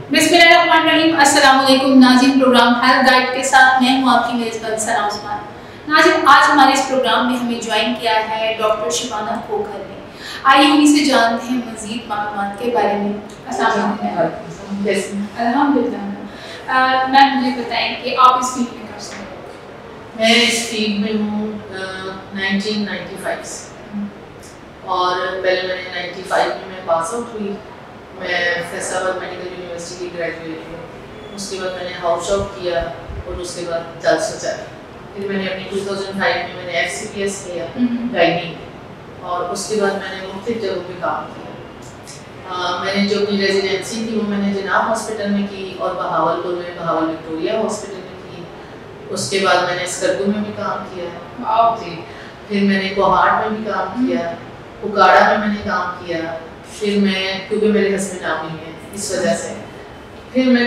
बिस्मिल्लाहिर्रहमानिर्रहीम। अस्सलाम वालेकुम नाज़रीन, प्रोग्राम हेल्थ गाइड के साथ मैं हूँ आपकी मेज़बान सना उस्मान। नाज़रीन, आज हमारे इस प्रोग्राम में हमें ज्वाइन किया है डॉक्टर शिबाना खोखर ने। आइए हम इसे जानते हैं मज़ीद मालूमात के बारे में। अल्हम्दुलिल्लाह। मैम मुझे बताएं कि आप इस फील्ड में कब से हैं? मैं इस फील्ड में हूँ 1995 से, और पहले मैंने 95 में मैं पास आउट हुई। मैं फैसलाबाद मेडिकल यूनिवर्सिटी की ग्रेजुएट हूँ। उसके बाद मैंने हाउस जॉब किया और उसके बाद जलसा चला। फिर मैंने अपनी 2005 में मैंने FCPS किया गाइनी, और उसके बाद मैंने मुख्तलिफ जगहों पे काम किया। मैंने जो अपनी रेजिडेंसी थी वो मैंने जनाब हॉस्पिटल में की और बहावलपुर में बहावल विक्टोरिया हॉस्पिटल में की। उसके बाद मैंने स्कर्दू में भी काम किया जी। फिर मैंने कोहाट में भी काम किया, उकाड़ा में मैंने काम किया। फिर मैं, क्योंकि मेरे हस्बैंड आर्मी में इस वजह से, फिर मैं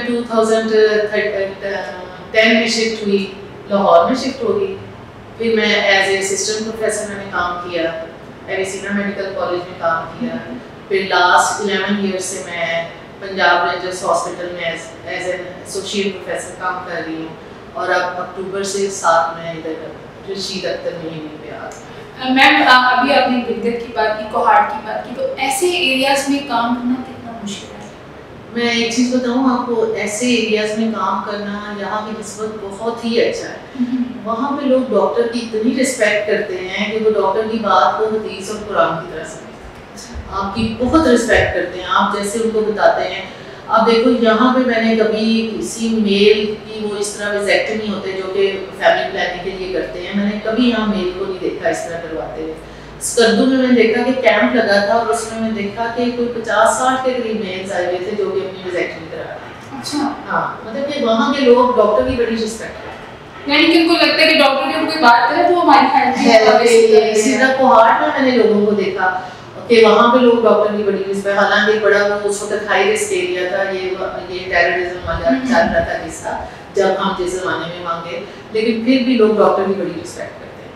2010 में शिफ्ट हुई, लाहौर में शिफ्ट हो गई। फिर मैं एज ए असिस्टेंट प्रोफेसर मैंने काम किया, एविसिना मेडिकल कॉलेज में काम किया। फिर लास्ट 11 ईयर से मैं पंजाब रेंजर्स हॉस्पिटल में एज एन एसोसिएट प्रोफेसर काम कर रही हूँ, और अब अक्टूबर से 7 में इधर रशीद अख्तर में ही पे आ गई। मैम अभी आपने गिलगित की बात की, कोहाट की बात की, तो ऐसे एरियाज में काम करना कितना मुश्किल है? मैं एक चीज़ बताऊँ आपको, ऐसे एरियाज में काम करना यहाँ की निस्बत बहुत ही अच्छा है। वहाँ पे लोग डॉक्टर की इतनी रिस्पेक्ट करते हैं कि वो डॉक्टर की बात को हदीस और कुरान की तरह समझते हैं, आपकी बहुत रिस्पेक्ट करते हैं, आप जैसे उनको बताते हैं। अब देखो यहाँ पे मैंने कभी किसी मेल की वो इस तरह विजेक्टमी होते जो कि फैमिली प्लानिंग के लिए करते हैं, मैंने कभी यहाँ मेल को नहीं देखा इस तरह करवाते हुए। स्कर्दू में मैंने देखा कि कैंप लगा था, और उसमें मैंने देखा कि कोई 50-60 के करीब मेल्स आए हुए थे जो कि अपनी विजेक्टमी करा रहे थे। अच्छा। हाँ, मतलब कि वहाँ के लोग डॉक्टर की बड़ी रिस्पेक्ट करते हैं। यानी कि उनको लगता है कि डॉक्टर जब कोई बात करे तो वो हमारी हेल्प है। इसी तरह कोहाट में मैंने लोगों को देखा कि वहाँ पे लोग डॉक्टर की बड़ी रिस्पेक्ट, हालांकि बड़ा वो उस वक्त हाई रिस्क एरिया था, ये टेररिज्म वाला चल रहा था किस्सा, जब हम जिस जमाने में मांगे, लेकिन फिर भी लोग डॉक्टर की बड़ी रिस्पेक्ट करते हैं।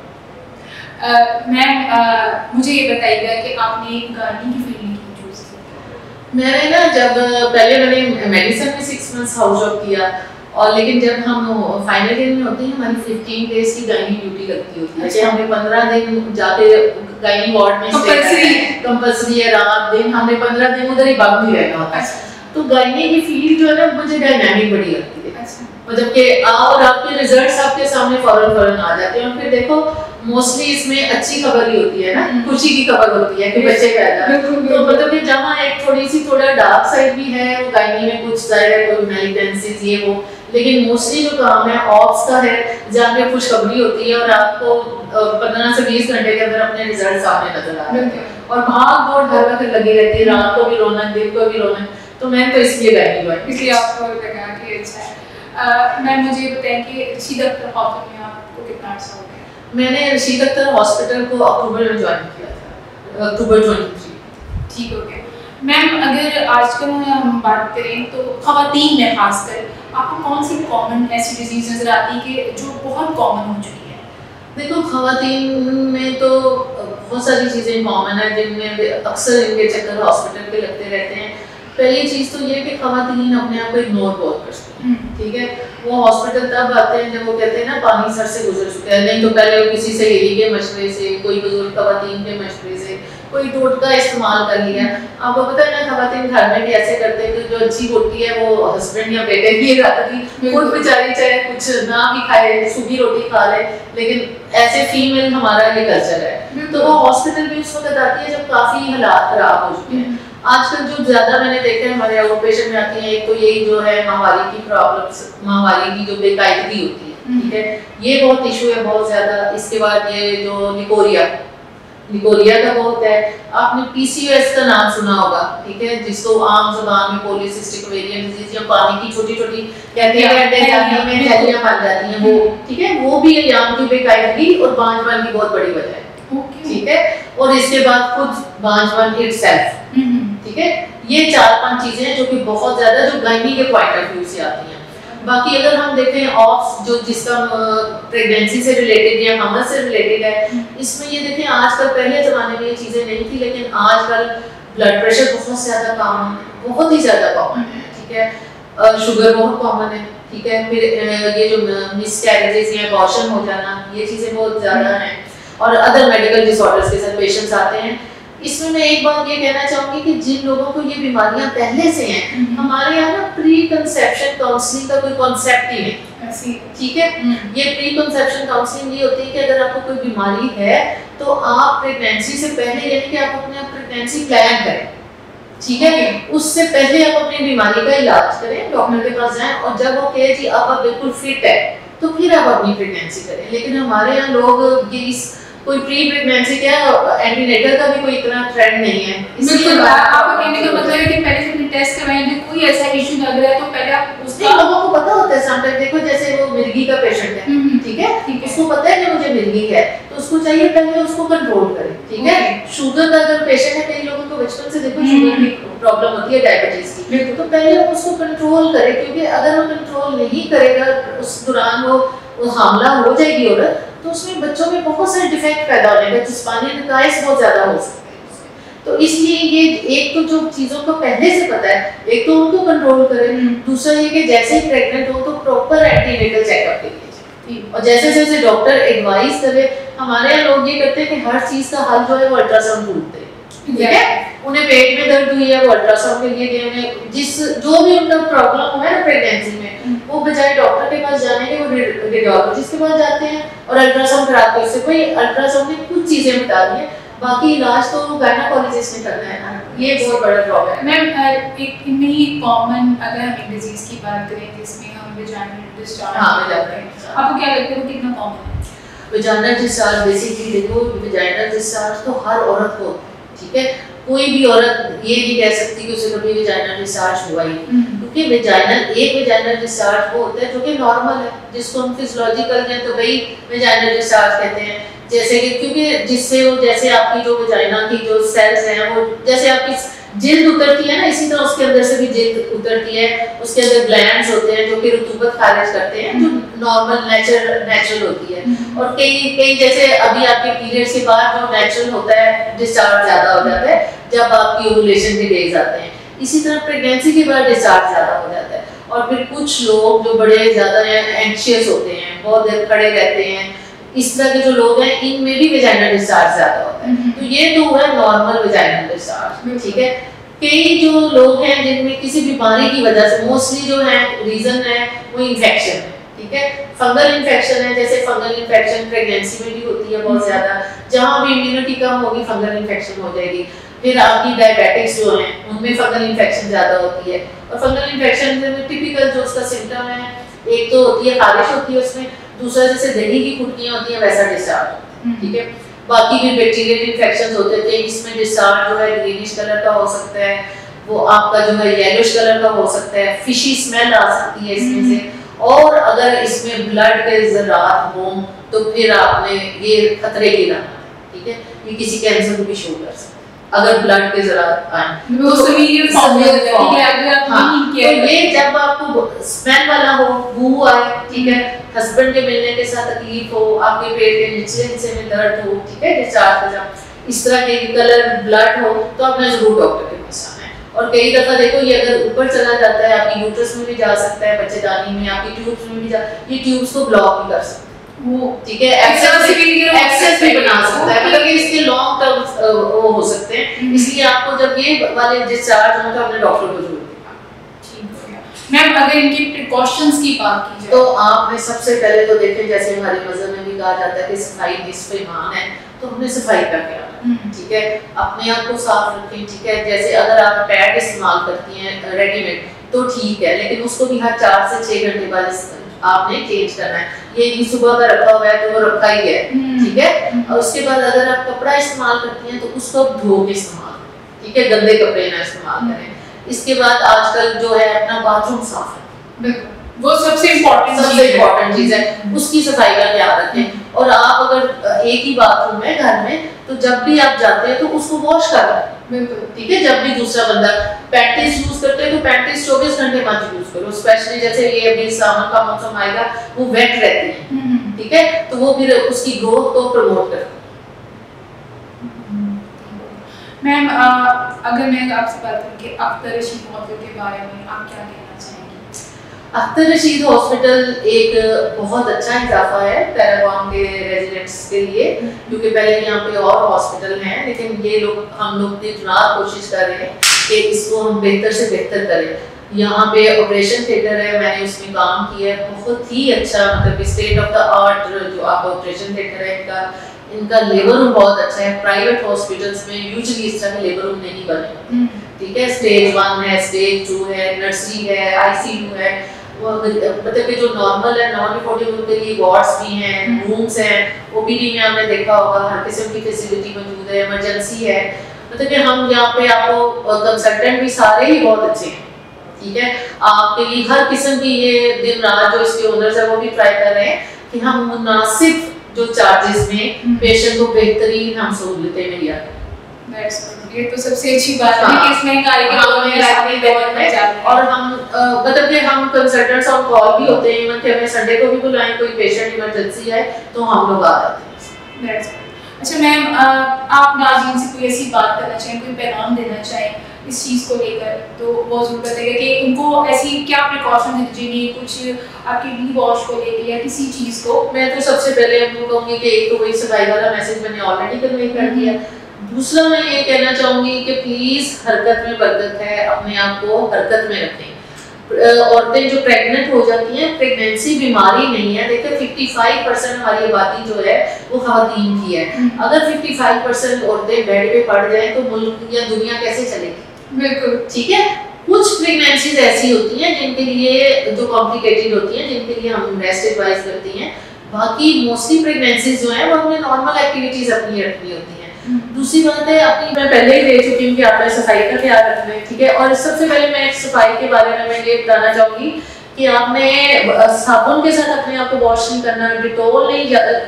मैम मुझे ये बताइएगा कि आपने गार्डनिंग की फील्ड में क्यों चूज किया? मैंने ना, जब पहले मैंने मेडिसिन में 6 मंथ्स हाउस जॉब किया, और लेकिन जब हम फाइनल ईयर में होते हैं हमारी 15 डेज की गायनी ड्यूटी लगती होती है। अच्छा। हमें 15 दिन जाके गायनी वार्ड में कंपल्सरी है, रात दिन हमने 15 दिन उधर ही बाग में रहना होता है। तो गायनी की फील्ड जो है ना, मुझे डायनामिक बड़ी लगती है। मतलब कि आओ और आपके रिजल्ट्स आपके सामने फौरन आ जाते हैं। और फिर देखो मोस्टली इसमें अच्छी खबर ही होती है ना, खुशी की खबर होती है कि बच्चे पैदा। तो मतलब कि जहाँ एक थोड़ा डार्क साइड भी है वो गायनी में, कुछ जाहिर है कोई मैलिग्नेंसीज ये वो, लेकिन मोस्टली जो काम है ऑप्स का है, जहाँ पे खुशखबरी होती है और आपको 15 से 20 घंटे के अंदर अपने रिजल्ट सामने नजर आ रहे हैं, और भाग दौड़ घर में लगी रहती है, रात को भी रोना, दिन को भी रोना। तो मैं तो इसलिए गायनी हुआ, इसलिए आपको लगा कि अच्छा है। मैम मुझे बताएं कि रशीद अख्तर हॉस्पिटल में आपको कितना अर्सा हो गया? मैंने रशीद अख्तर हॉस्पिटल को अक्टूबर में ज्वाइन किया था, अक्टूबर 23। ठीक हो गया। मैम अगर आजकल हम बात करें तो ख़वातीन में खासकर आपको कौन सी कॉमन ऐसी डिजीज नज़र आती है कि जो बहुत कॉमन हो चुकी है? देखो ख़वातीन में तो बहुत सारी चीज़ें कॉमन है जिनमें अक्सर इनके चक्कर हॉस्पिटल पे लगते रहते हैं। पहली चीज़ तो ये कि ख़वातीन अपने आप को इग्नोर बहुत करती हैं, ठीक है। वो हॉस्पिटल तब आते हैं जब वो कहते हैं ना पानी सर से गुजर चुका है, नहीं तो पहले वो किसी सहेली के मशवरे से, कोई बुजुर्ग ख़वातीन के मशवरे से कोई टोटका इस्तेमाल कर लिया। आपको पता है ना, ख़वातीन घर में भी ऐसे करते हैं कि जो अच्छी रोटी है वो हस्बैंड या बेटे की जाती थी, खुद बेचारी चाहे कुछ ना भी खाए, सूखी रोटी खा ले, लेकिन ऐसे फीमेल हमारा ये कल्चर है। तो वो हॉस्पिटल भी उस वक्त आती है जब काफ़ी हालात ख़राब हो चुके हैं। आजकल जो ज़्यादा मैंने देखा है हमारे आउट पेशेंट में आती हैं, एक तो यही जो है माहवारी की प्रॉब्लम्स, माहवारी की जो बेकायदगी होती है, ठीक है, ये बहुत इशू है बहुत ज़्यादा। इसके बाद ये जो निकोरिया का बहुत है। आपने PCOS का नाम सुना होगा, ठीक है, जिसको आम ज़बान में पॉलीसिस्टिक ओवेरियन डिजीज या पानी की छोटी छोटी कहते हैं में थैलियां बन जाती हैं वो, ठीक है, वो भी याम की बेकायदगी और बांझपन की बहुत बड़ी वजह है, ठीक है। और इसके बाद खुद बांझपन इटसेल्फ, ठीक है, ये 4-5 चीजें हैं जो कि बहुत ज्यादा जो गायनी के पॉइंट ऑफ व्यू से आती हैं। बाकी अगर हम देखें ऑप्स जो जिसका प्रेगनेंसी से रिलेटेड या हमल से रिलेटेड है, इसमें ये देखें आजकल, पहले ज़माने में ये चीज़ें नहीं थी, लेकिन आजकल ब्लड प्रेशर बहुत ज़्यादा कॉमन, बहुत ही ज़्यादा कॉमन है, ठीक है। शुगर बहुत कॉमन है, ठीक है। फिर ये जो मिसकैरेजेस या अबॉर्शन हो जाना, ये चीज़ें बहुत ज़्यादा हैं। और अदर मेडिकल डिसऑर्डर्स के साथ पेशेंट्स आते हैं। इसमें मैं एक बात ये कहना चाहूँगी कि जिन लोगों को ये बीमारियां पहले से हैं, हमारे यहाँ ना प्री कंसेप्शन काउंसलिंग का कोई कॉन्सेप्ट ही नहीं, ठीक है। ये प्री कंसेप्शन काउंसलिंग ये होती है कि अगर आपको कोई बीमारी है तो आप प्रेगनेंसी से पहले, यानी कि आप अपने प्रेगनेंसी प्लान करें, ठीक है। उससे पहले आप अपनी बीमारी का इलाज करें, डॉक्टर के पास जाएं, और जब वो कहे जी अब आप बिल्कुल फिट है तो फिर आप अपनी प्रेगनेंसी करें। लेकिन हमारे यहाँ लोग ये कोई प्री प्रेगनेंसी क्या, एंटीनेटल का भी कोई इतना ट्रेंड नहीं है। बिल्कुल, आपका कहने का मतलब है कि पहले से टेस्ट करवाएंगे, कोई ऐसा इशू लग रहा है तो पहले आप उसका, लोगों को पता होता है समटाइम, देखो जैसे वो मिर्गी का पेशेंट है, ठीक है, उसको पता है कि मुझे मिर्गी है, तो उसको चाहिए पहले उसको कंट्रोल करें, ठीक है। शुगर का अगर पेशेंट है, कई लोगों को बचपन से देखो शुगर की प्रॉब्लम होती है, डायबिटीज की, तो पहले हम उसको कंट्रोल करें, क्योंकि अगर वो कंट्रोल नहीं करेगा उस दौरान वो हामला हो जाएगी औरत, तो उसमें बच्चों में बहुत सारे डिफेक्ट पैदा होने का, जिस्मानी नकाइस बहुत ज्यादा हो सकते हैं। तो इसलिए ये एक तो जो चीजों को पहले से पता है, एक तो उनको कंट्रोल करें, दूसरा ये कि जैसे ही प्रेग्नेंट हो तो प्रॉपर एंटीनेटल चेकअप के लिए, और जैसे जैसे डॉक्टर एडवाइस करे। हमारे यहाँ लोग ये करते हैं कि हर चीज का हल जो है वो अल्ट्रासाउंड ढूंढते हैं, ठीक है। उन्हें पेट में दर्द हुई है, वो अल्ट्रासाउंड के लिए गए, उन्हें जो भी उनका प्रॉब्लम है ना प्रेगनेंसी में, वो बजाय डॉक्टर के पास जाने के वो रेडियोलॉजिस्ट के पास जाते हैं और अल्ट्रासाउंड कराते हैं। उससे कोई अल्ट्रासाउंड में कुछ चीजें बता दी है, बाकी इलाज तो गायनेकोलॉजिस्ट ने करना है ना, ये बहुत बड़ा प्रॉब्लम है। मैम एक इनमें ही कॉमन अगर हम एक डिजीज की बात करें जिसमें हम वेजाइनल डिस्चार्ज, हाँ जाते हैं, आपको क्या लगता है वो कितना कॉमन है? वेजाइनल डिस्चार्ज बेसिकली देखो, वेजाइनल डिस्चार्ज तो हर औरत को, ठीक है, कोई भी औरत ये नहीं कह सकती कि उसे कभी वेजाइनल डिस्चार्ज हुआ ही, क्योंकि एक वेजाइनल डिस्चार्ज वो होता है जो कि नॉर्मल है, जिसको हम फिजियोलॉजिकल हैं तो वही वेजाइनल डिस्चार्ज कहते हैं। जैसे कि क्योंकि जिससे वो, जैसे आपकी जो वेजाइना की जो सेल्स हैं वो, जैसे आपकी जिल्द उतरती है ना, इसी तरह उसके अंदर से भी जिल्द उतरती है, उसके अंदर ग्लैंड्स होते हैं जो कि रतूबत खारिज करते हैं, जो नॉर्मल नेचुरल होती है। और कई जैसे अभी आपके पीरियड्स के बाद जो नेचुरल होता है डिस्चार्ज ज्यादा हो जाता है जब आपकी ओव्यूलेशन के डेज आते हैं, इसी तरह प्रेगनेंसी के बाद डिस्चार्ज ज्यादा हो जाता है। और फिर कुछ लोग जो बड़े ज्यादा एंशियस होते हैं, बहुत देर खड़े रहते हैं, इस तरह के जो लोग हैं, इनमें भी वेजाइनल डिस्चार्ज ज्यादा होता है। तो ये तो हुआ नॉर्मल वेजाइनल डिस्चार्ज, ठीक है। कई जो लोग हैं जिनमें किसी बीमारी की वजह से, मोस्टली जो है रीजन है वो इन्फेक्शन है, ठीक है। फंगल इन्फेक्शन है, जैसे फंगल इन्फेक्शन प्रेगनेंसी में भी होती है बहुत ज्यादा, जहाँ भी इम्यूनिटी कम होगी फंगल इन्फेक्शन हो जाएगी। फिर आपकी डायबिटिक्स जो हैं उनमें फंगल इन्फेक्शन ज्यादा होती है, और फंगल इन्फेक्शन में टिपिकल जो उसका सिम्टम है, एक तो होती है खारिश होती है उसमें, दूसरा जैसे दही की फुटकियां होती हैं वैसा डिस्चार्ज होता है, ठीक है। बाकी भी बैक्टीरियल इन्फेक्शंस होते थे, इसमें डिस्चार्ज जो है ग्रीनिश कलर का हो सकता है, वो आपका जो है येलोइश कलर का हो सकता है, फिशी स्मेल आ सकती है इसमें से, और अगर इसमें ब्लड के ज़रात हों तो फिर आपने ये खतरे की लाना, ठीक है। ये किसी कैंसर को भी शो कर सकता है अगर ब्लड के ज़रात आए, तो सीवियर फॉर्म में अगर नहीं किया, तो ये जब आपको स्मेल वाला हो, बू आए, ठीक है, हस्बैंड के मिलने के साथ तकलीफ हो, आपके पेट के निचले हिस्से में दर्द हो, ठीक है, डिस्चार्ज हो जाए, इस तरह के कलर ब्लड हो, तो आपने जरूर डॉक्टर के पास आना है। और कई दफा देखो ये अगर ऊपर चला जाता है, आपकी यूट्रस में भी जा सकता है, बच्चेदानी में, आपकी ट्यूब्स में भी ये ट्यूब्स को ब्लॉक भी कर सकता है, वो ठीक है, एक्सेस भी बना सकता है, मतलब इसके लॉन्ग टर्म वो हो सकते हैं। इसलिए आपको जब ये वाले डिस्चार्ज हो तो अपने डॉक्टर को जरूर मैम अगर इनकी प्रिकॉशंस की बात की जाए तो आपने सबसे पहले तो देखें, जैसे हमारे मज़हब में भी कहा जाता है कि सफाई निस्फ़ ईमान है, तो हमने सफाई करके आना, ठीक है, अपने आप को साफ रखें, ठीक है। जैसे अगर आप पैड इस्तेमाल करती हैं रेडीमेड तो ठीक है, लेकिन उसको भी हर 4 से 6 घंटे बाद आपने चेंज करना है। ये नहीं सुबह का रखा हुआ है तो वो रखा ही है, ठीक है। और उसके बाद अगर आप कपड़ा इस्तेमाल करती हैं तो उसको धो के इस्तेमाल करें, ठीक है, गंदे कपड़े ना इस्तेमाल करें। इसके बाद आजकल जो है अपना बाथरूम साफ है, वो सबसे इम्पोर्टेंट चीज है, उसकी सफाई का ध्यान रखें। और आप अगर एक ही बाथरूम है घर में तो जब भी आप जाते हैं तो उसको वॉश करें, ठीक है। जब भी दूसरा बंदा पैंटीज यूज करते हैं तो पैंटीज 24 घंटे मत यूज करो, स्पेशली जैसे ये अभी सावन का मौसम आएगा वो वेट रहती है, ठीक है, तो वो फिर उसकी ग्रोथ को प्रमोट करती है। मैम अगर मैं आपसे बात करूं कि अख्तर रशीद मौत के बारे में आप क्या कहना चाहेंगी? अख्तर रशीद हॉस्पिटल एक बहुत अच्छा इजाफा है पैरागॉन के रेजिडेंट्स के लिए, क्योंकि पहले यहाँ पे और हॉस्पिटल हैं, लेकिन ये लोग हम लोग दिन रात कोशिश कर रहे हैं कि इसको हम बेहतर से बेहतर करें। यहाँ पे ऑपरेशन थिएटर है, मैंने उसमें काम किया है, बहुत ही अच्छा, मतलब स्टेट ऑफ द आर्ट जो आपका ऑपरेशन थिएटर है, इनका लेबर रूम बहुत अच्छा है। प्राइवेट हॉस्पिटल्स में यूजुअली इस तरह के लेबर रूम नहीं बने, ठीक है। स्टेज 1 है, स्टेज 2 है, नर्सरी है, ICU है, मतलब कि जो नॉर्मल है नॉन रिपोर्टेबल के लिए वार्ड्स भी हैं, रूम्स हैं, OPD में आपने देखा होगा हर किस्म की फैसिलिटी मौजूद है, इमरजेंसी है, मतलब कि हम यहाँ पे आपको कंसल्टेंट भी सारे ही बहुत अच्छे हैं, ठीक है। आपके लिए हर किस्म की ये दिन रात जो इसके ओनर्स है वो भी ट्राई कर रहे हैं कि हम मुनासिब जो चार्जेस में पेशेंट को बेहतरीन हम सहूलतें मिलिया करें। ये तो सबसे अच्छी बात है कि इस महंगाई के दौर में और हम मतलब कि हम कंसल्टेंट्स ऑन कॉल भी होते हैं, इवन कि हमें संडे को भी बुलाएं, कोई पेशेंट इमरजेंसी है तो हम लोग आ जाते हैं। अच्छा मैम, आप नाज़रीन से कोई ऐसी बात करना चाहें, कोई पैगाम देना चाहें इस चीज़ को लेकर, तो बहुत ज़रूर बताइएगा कि उनको ऐसी क्या प्रिकॉशन है जिन्हें कुछ आपके डी वॉश को लेकर या किसी चीज़ को। मैं तो सबसे पहले आपको कहूँगी कि एक तो वही सफाई वाला मैसेज मैंने ऑलरेडी कन्वे कर दिया। दूसरा मैं ये कहना चाहूँगी कि प्लीज़ हरकत में बरकत है, अपने आप को हरकत में रखें। औरतें जो प्रेग्नेंट हो जाती हैं, प्रेगनेंसी बीमारी नहीं है, देखिए 55% हमारी आबादी जो है वो ख़वातीन की है। अगर 55% औरतें बेड पे पड़ जाएं तो मुल्क या दुनिया कैसे चलेगी? बिल्कुल ठीक है। कुछ प्रेगनेंसीज ऐसी होती हैं जिनके लिए जो कॉम्प्लिकेटेड होती हैं, जिनके लिए हम रेस्ट एडवाइस करती हैं, बाकी मोस्टली प्रेगनेंसीज जो है वो हमें नॉर्मल एक्टिविटीज अपनी रखनी होती हैं। दूसरी बात है, अपनी मैं पहले ही दे चुकी हूँ कि आपने सफाई का ख्याल रखना है, ठीक है। और सबसे पहले मैं सफाई के बारे में मैं ये बताना चाहूँगी कि आपने साबुन के साथ अपने आप को वॉश नहीं करना, डिटॉल नहीं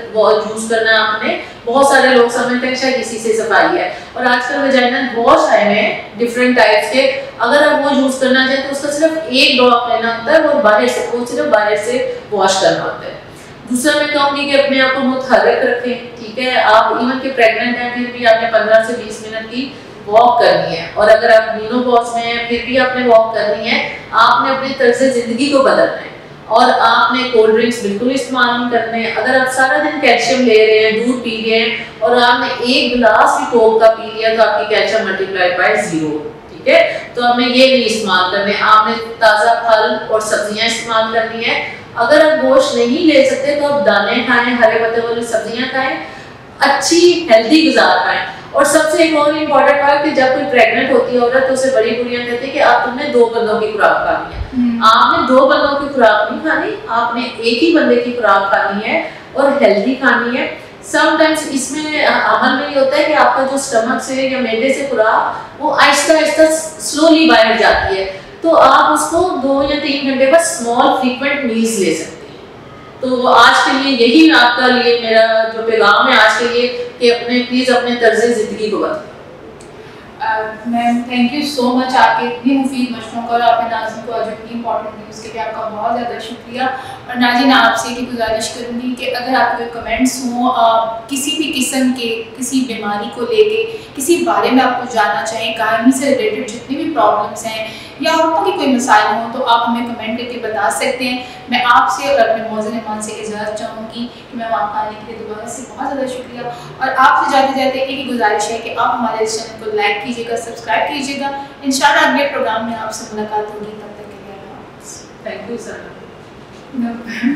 यूज करना। आपने बहुत सारे लोग समझते हैं शायद इसी से सफाई है, और आजकल वजाइनल वॉश आए हैं डिफरेंट टाइप्स के, अगर आप वो यूज करना चाहें तो उसका सिर्फ एक ड्रॉप लेना होता है, वो सिर्फ बाहर से वॉश करना होता है। दूसरा मैं कहूँगी कि अपने आप को मुतहर्रिक रखें, ठीक है। आप इवन के प्रेग्नेंट हैं फिर भी आपने 15 से 20 मिनट की वॉक करनी है, और अगर आप मेनोपॉज में हैं फिर भी आपने वॉक करनी है। आपने अपने तर्ज जिंदगी को बदलना है, और आपने कोल्ड ड्रिंक्स बिल्कुल इस्तेमाल नहीं करने हैं। अगर आप सारा दिन कैल्शियम ले रहे हैं, दूध पी रहे हैं, और आपने एक गिलास भी कोक का पी लिया तो आपकी कैल्शियम मल्टीप्लाई बाय 0, ठीक है। तो हमें ये नहीं इस्तेमाल करने। आपने ताज़ा फल और सब्जियां इस्तेमाल करनी है। अगर आप गोश्त नहीं ले सकते तो आप दाने खाएं, हरे पत्ते वाली सब्जियां खाएं, अच्छी हेल्दी गुज़ार खाएं। और सबसे एक और इम्पॉर्टेंट बात कि जब कोई प्रेग्नेंट होती है औरत तो उसे बड़ी बुढ़ियां कहती है कि आप तुमने 2 बंदों की खुराक खानी है। आपने 2 बंदों की खुराक नहीं खानी, आपने एक ही बंदे की खुराक खानी है और हेल्दी खानी है। समटाइम्स इसमें अमल में ये होता है कि आपका जो स्टमक से या मैदे से खुराक वो आहिस्ता आहिस्ता स्लोली बाहर जाती है, तो आप उसको 2 या 3 घंटे बाद स्मॉल फ्रीक्वेंट मील्स ले सकते हैं। तो आज के लिए यही आपका लिए मेरा जो पैगाम है आज के लिए कि अपने प्लीज़ अपने तर्ज ज़िंदगी को बदलें। Ma'am thank you so much, आपके इतनी मुफीद मशवरों का और आपने नाज़रीन को आज इतनी इंपॉर्टेंट न्यूज़ के लिए आपका बहुत ज़्यादा शुक्रिया। और नाज़रीन आपसे की गुजारिश करूँगी कि अगर आपके कमेंट्स हों, किसी भी किस्म के किसी बीमारी को लेके किसी बारे में आपको जानना चाहें, कहानी से रिलेटेड जितनी भी प्रॉब्लम्स हैं या औरतों की कोई मसाइल हों, तो आप हमें कमेंट करके बता सकते हैं। मैं आपसे और अपने मौजूद मेहमान से इजाज़त चाहूँगी कि मैं वहाँ आने के लिए दोबारा से बहुत ज़्यादा शुक्रिया। और आपसे जाते जाते एक ही गुजारिश है कि आप हमारे इस चैनल को लाइक कीजिएगा, सब्सक्राइब कीजिएगा। इंशाल्लाह अगले प्रोग्राम में आपसे मुलाकात होगी, तब तक के लिए थैंक यू सर।